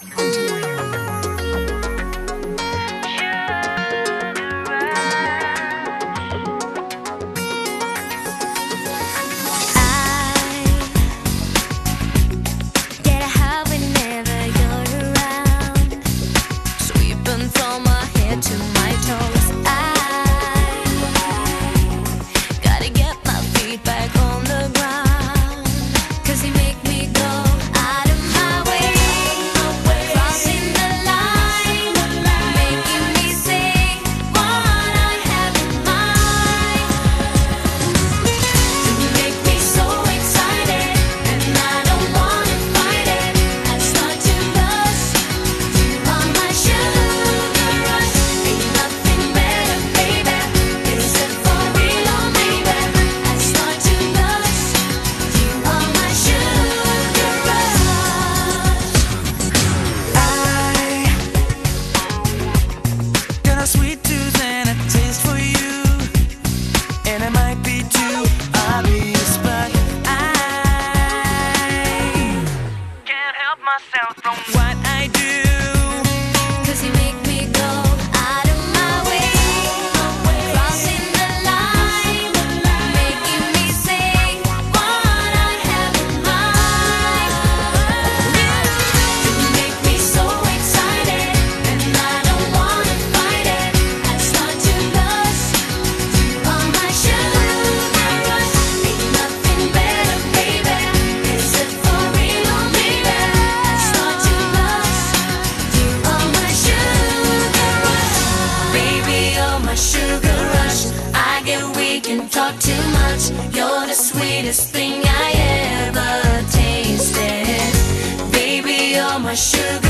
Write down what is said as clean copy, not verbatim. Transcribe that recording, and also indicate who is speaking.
Speaker 1: From my head to my toes, I gotta get my feet back on the ground. 'Cause you make me go out of my way, crossing the line, making me say what I have in mind. You make me so excited, and I don't wanna fight it. I start to lust, you are my sugar.
Speaker 2: Sweet tooth and a taste for you, and it might be too obvious, but I can't help myself from what I do.
Speaker 1: 'Cause you make me go out of my way, crossing the line, making me say what I have in mind. You make me so excited, and I don't wanna fight it. I start to lust, you are my sugar rush. Ain't nothing better, baby. Is it for real, baby? I start to lust, you are my sugar rush. Baby, you're my sugar rush. I get weak and talk too much. You're the sweetest thing I ever tasted. Baby, you're my sugar